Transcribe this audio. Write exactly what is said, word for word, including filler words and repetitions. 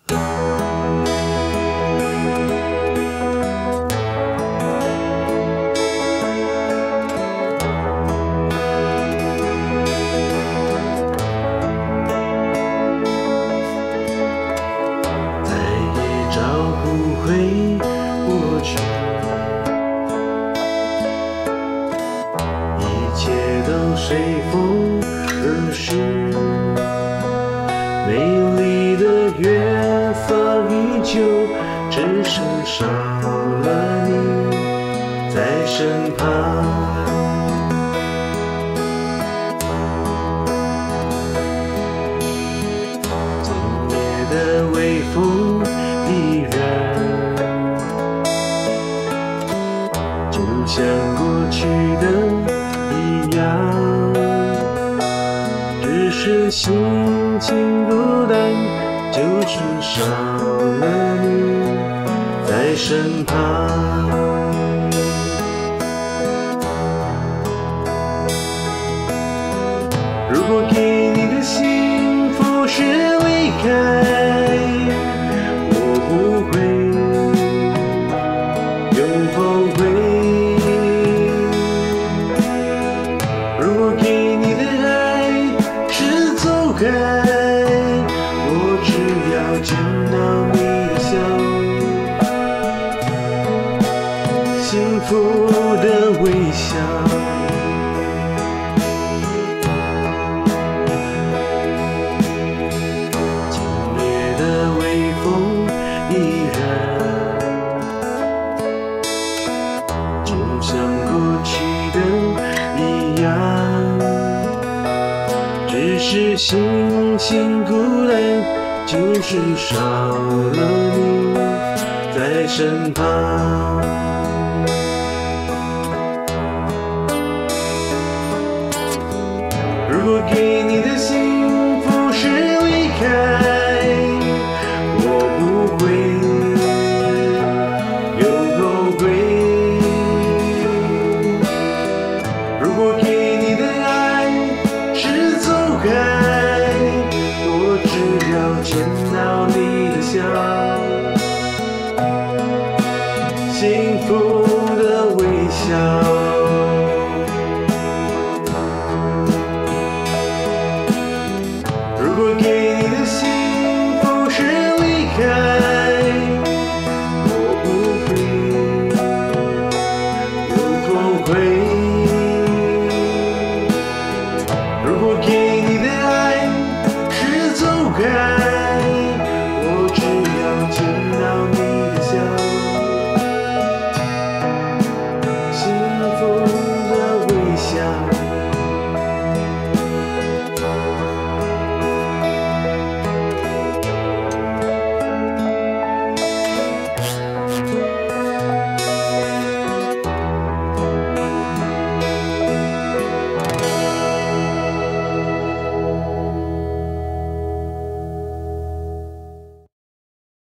随风而逝，美丽的月色依旧，只是少了你在身旁。今夜的微风依然，就像过去的一样。只是心情孤单，就是少了你在身旁。如果给你的幸福是离开，我不会有后悔。如果给你的我只要见到你的笑，幸福的微笑。今夜的微风依然，就像过去的一样。只是星星孤单，就是少了你在身旁。如果给你的幸福是离开，我不会有后悔。如果给你的爱是走开，我只要见到你的笑，幸福的微笑。如果给你的幸福是离开，我不会有后悔。